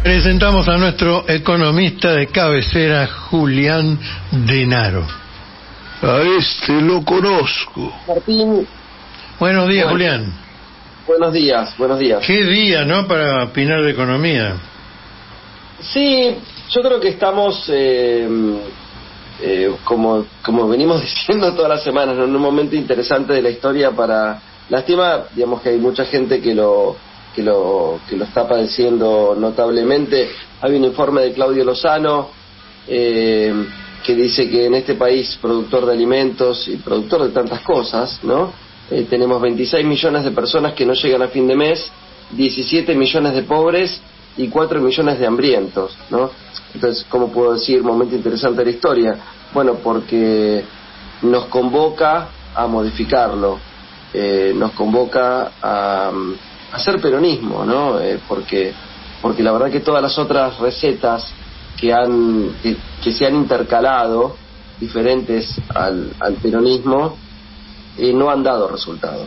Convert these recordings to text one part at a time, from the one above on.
Presentamos a nuestro economista de cabecera, Julián Denaro. A este lo conozco. Martín. Buenos días, Julián. Buenos días. Qué día, ¿no?, para opinar de economía. Sí, yo creo que estamos, como venimos diciendo todas las semanas, ¿no?, en un momento interesante de la historia para... Lástima, digamos, que hay mucha gente que lo está padeciendo notablemente. Hay un informe de Claudio Lozano que dice que en este país, productor de alimentos y productor de tantas cosas, ¿no?, tenemos 26 millones de personas que no llegan a fin de mes, 17 millones de pobres y 4 millones de hambrientos, ¿no? Entonces, ¿cómo puedo decir momento interesante de la historia? Bueno, porque nos convoca a modificarlo, nos convoca a hacer peronismo, ¿no? Porque la verdad que todas las otras recetas que se han intercalado, diferentes al peronismo, no han dado resultado.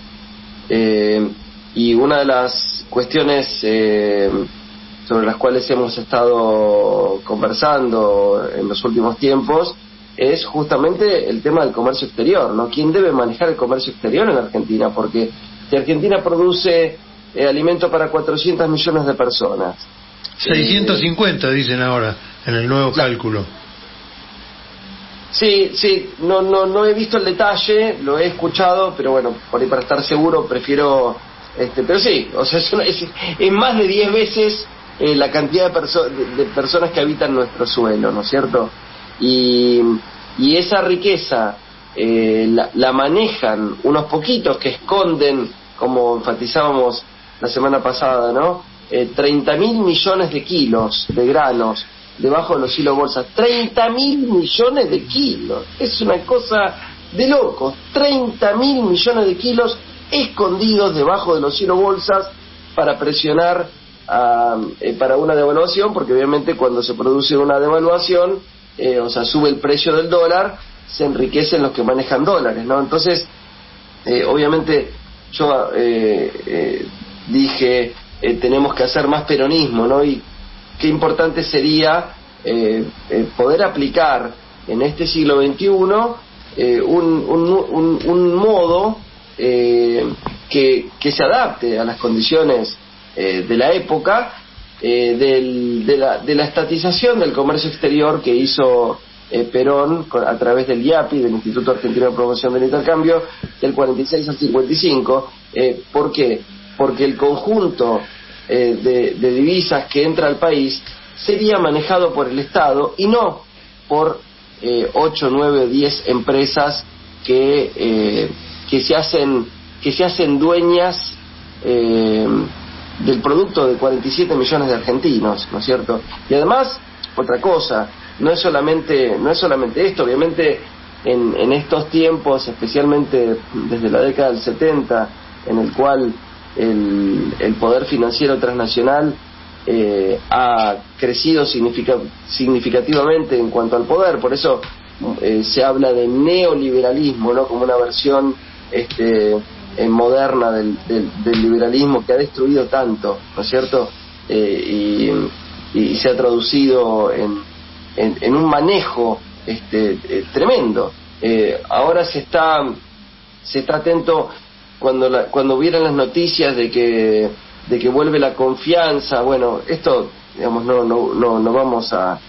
Y una de las cuestiones sobre las cuales hemos estado conversando en los últimos tiempos es justamente el tema del comercio exterior, ¿no? ¿Quién debe manejar el comercio exterior en Argentina? Porque si Argentina produce alimento para 400 millones de personas. 650 dicen ahora en el nuevo cálculo. Sí, no he visto el detalle, lo he escuchado, pero bueno, por ahí para estar seguro prefiero... pero sí, o sea, es más de 10 veces la cantidad de personas que habitan nuestro suelo, ¿no es cierto? Y esa riqueza la manejan unos poquitos que esconden, como enfatizábamos la semana pasada, ¿no? 30.000 millones de kilos de granos debajo de los silobolsas. 30.000 millones de kilos. Es una cosa de locos. 30.000 millones de kilos escondidos debajo de los silobolsas para presionar para una devaluación, porque obviamente cuando se produce una devaluación, o sea, sube el precio del dólar, se enriquecen los que manejan dólares, ¿no? Entonces, obviamente yo dije, tenemos que hacer más peronismo, ¿no? Y qué importante sería poder aplicar en este siglo XXI un modo que se adapte a las condiciones de la época, de la estatización del comercio exterior que hizo Perón a través del IAPI, del Instituto Argentino de Promoción del Intercambio, del 46 al 55. ¿Por qué? Porque el conjunto de divisas que entra al país sería manejado por el Estado y no por 8, 9 o 10 empresas que se hacen dueñas del producto de 47 millones de argentinos, ¿no es cierto? Y además, otra cosa, no es solamente esto, obviamente en estos tiempos, especialmente desde la década del 70, en el cual el poder financiero transnacional ha crecido significativamente en cuanto al poder. Por eso se habla de neoliberalismo, ¿no?, como una versión moderna del liberalismo que ha destruido tanto, ¿no es cierto? Y se ha traducido en un manejo tremendo. Ahora se está atento cuando vieran las noticias de que vuelve la confianza. Bueno, esto, digamos, no vamos a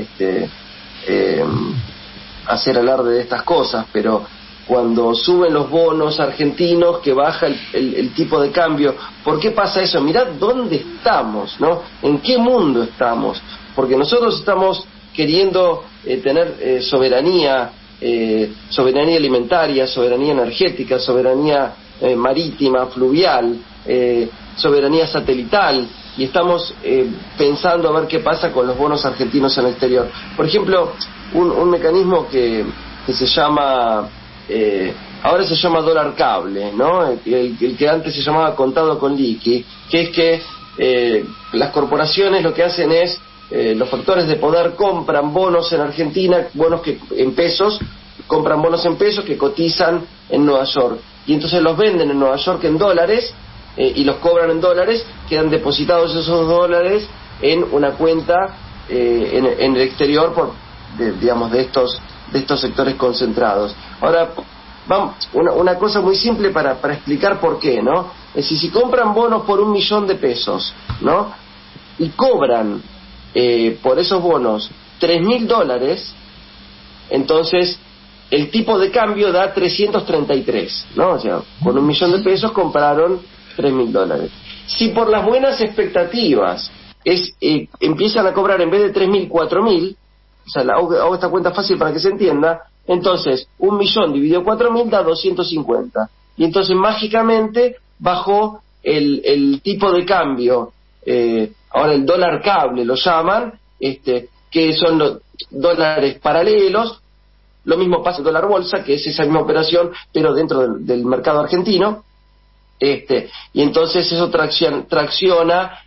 hacer alarde de estas cosas, pero cuando suben los bonos argentinos, que baja el tipo de cambio, ¿por qué pasa eso? Mirad dónde estamos, ¿no? ¿En qué mundo estamos? Porque nosotros estamos queriendo tener soberanía alimentaria, soberanía energética, soberanía marítima, fluvial, soberanía satelital, y estamos pensando a ver qué pasa con los bonos argentinos en el exterior. Por ejemplo, un mecanismo que se llama, ahora se llama dólar cable, ¿no? El que antes se llamaba contado con liqui, que es que las corporaciones lo que hacen es, los factores de poder compran bonos en Argentina, bonos que en pesos, compran bonos en pesos que cotizan en Nueva York, y entonces los venden en Nueva York en dólares, y los cobran en dólares, quedan depositados esos dólares en una cuenta en el exterior de estos sectores concentrados. Ahora, vamos, una cosa muy simple para explicar por qué, ¿no? Es decir, si compran bonos por $1.000.000, ¿no? Y cobran por esos bonos $3.000, entonces el tipo de cambio da 333, ¿no? O sea, con $1.000.000 compraron $3.000. Si por las buenas expectativas empiezan a cobrar en vez de 3.000, 4.000, o sea, hago esta cuenta fácil para que se entienda, entonces 1.000.000 dividido 4.000 da 250. Y entonces mágicamente bajó el tipo de cambio, ahora el dólar cable lo llaman, que son los dólares paralelos. Lo mismo pasa en dólar bolsa, que es esa misma operación, pero dentro del mercado argentino. Y entonces eso tracciona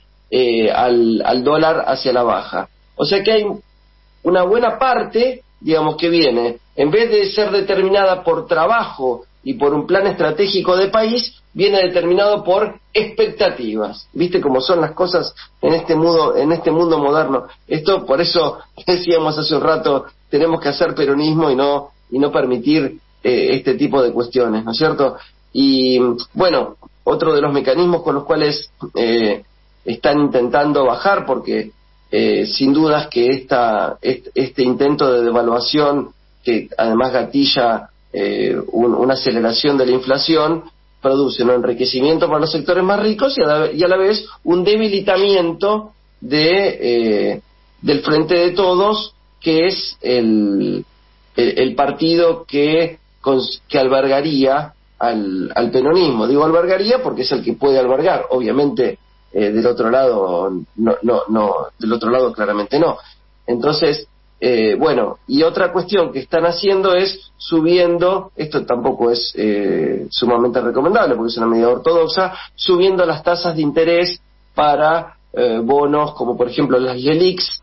al dólar hacia la baja. O sea que hay una buena parte, digamos, que viene, en vez de ser determinada por trabajo y por un plan estratégico de país, viene determinado por expectativas. ¿Viste cómo son las cosas en este mundo moderno? Esto, por eso decíamos hace un rato, tenemos que hacer peronismo y no permitir este tipo de cuestiones, ¿no es cierto? Y bueno, otro de los mecanismos con los cuales están intentando bajar, porque sin dudas que este intento de devaluación, que además gatilla una aceleración de la inflación, produce un enriquecimiento para los sectores más ricos y a la vez un debilitamiento del Frente de Todos, que es el partido que albergaría al peronismo. Digo albergaría porque es el que puede albergar, obviamente del otro lado del otro lado claramente no. Entonces, bueno, y otra cuestión que están haciendo es subiendo, esto tampoco es sumamente recomendable porque es una medida ortodoxa, subiendo las tasas de interés para bonos como por ejemplo las LELIQs,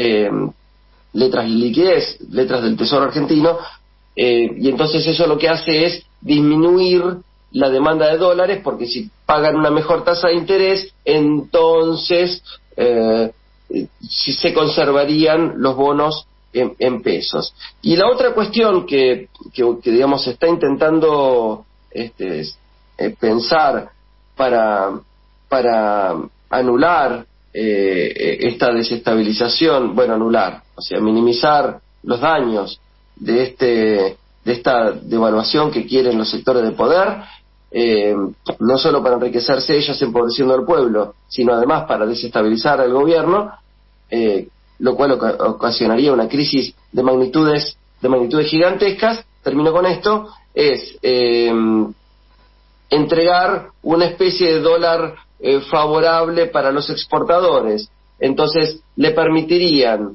letras de liquidez, letras del Tesoro argentino, y entonces eso lo que hace es disminuir la demanda de dólares, porque si pagan una mejor tasa de interés, entonces si se conservarían los bonos en pesos. Y la otra cuestión que digamos se está intentando pensar para anular esta desestabilización, anular, o sea, minimizar los daños de esta devaluación que quieren los sectores de poder, no solo para enriquecerse ellos empobreciendo al pueblo, sino además para desestabilizar al gobierno, lo cual ocasionaría una crisis de magnitudes gigantescas. Termino con esto, es entregar una especie de dólar favorable para los exportadores. Entonces le permitirían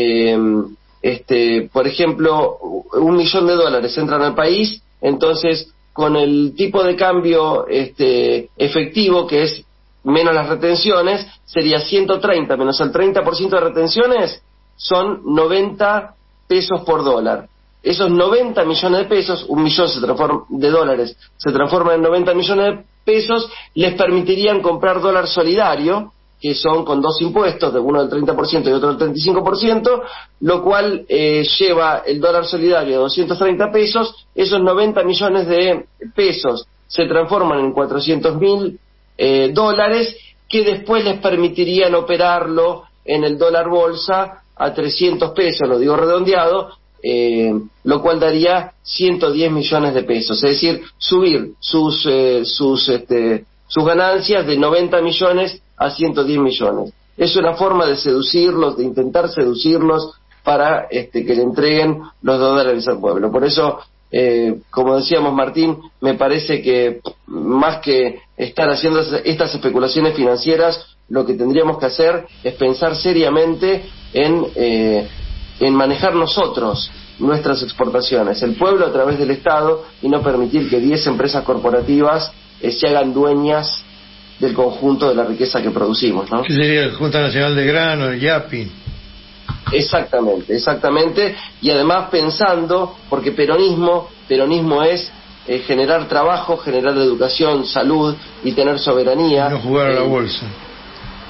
por ejemplo, $1.000.000 entran al país, entonces con el tipo de cambio efectivo, que es menos las retenciones, sería 130 menos el 30% de retenciones, son 90 pesos por dólar. Esos 90 millones de pesos, $1.000.000 se transforman en 90 millones de pesos, les permitirían comprar dólar solidario, que son con dos impuestos, de uno del 30% y otro del 35%, lo cual lleva el dólar solidario a 230 pesos, esos 90 millones de pesos se transforman en $400.000, que después les permitirían operarlo en el dólar bolsa a 300 pesos, lo digo redondeado, lo cual daría 110 millones de pesos, es decir, subir sus ganancias de 90 millones a 110 millones. Es una forma de seducirlos, de intentar seducirlos para que le entreguen los dólares al pueblo. Por eso, como decíamos, Martín, me parece que más que estar haciendo estas especulaciones financieras, lo que tendríamos que hacer es pensar seriamente en manejar nosotros nuestras exportaciones, el pueblo a través del Estado, y no permitir que 10 empresas corporativas se hagan dueñas del conjunto de la riqueza que producimos, ¿no? ¿Qué sería la Junta Nacional de Grano, el YAPI? Exactamente, y además pensando, porque peronismo es generar trabajo, generar educación, salud y tener soberanía. Y no jugar a la bolsa.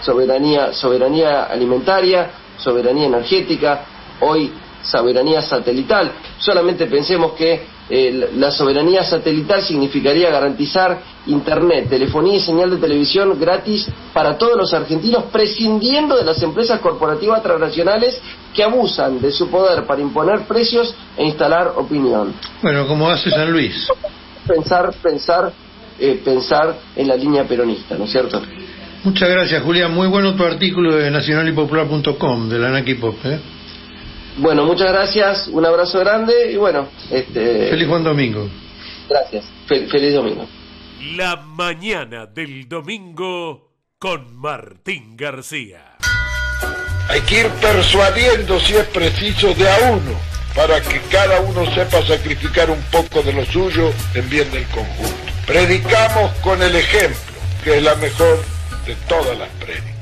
soberanía alimentaria, soberanía energética, hoy soberanía satelital. Solamente pensemos que la soberanía satelital significaría garantizar internet, telefonía y señal de televisión gratis para todos los argentinos, prescindiendo de las empresas corporativas transnacionales que abusan de su poder para imponer precios e instalar opinión. Bueno, como hace San Luis. Pensar en la línea peronista, ¿no es cierto? Muchas gracias, Julián. Muy bueno tu artículo de nacionalypopular.com de la Anaquipop, Bueno, muchas gracias, un abrazo grande y bueno, feliz buen domingo. Gracias, feliz domingo. La mañana del domingo con Martín García. Hay que ir persuadiendo, si es preciso, de a uno, para que cada uno sepa sacrificar un poco de lo suyo en bien del conjunto. Predicamos con el ejemplo, que es la mejor de todas las prédicas.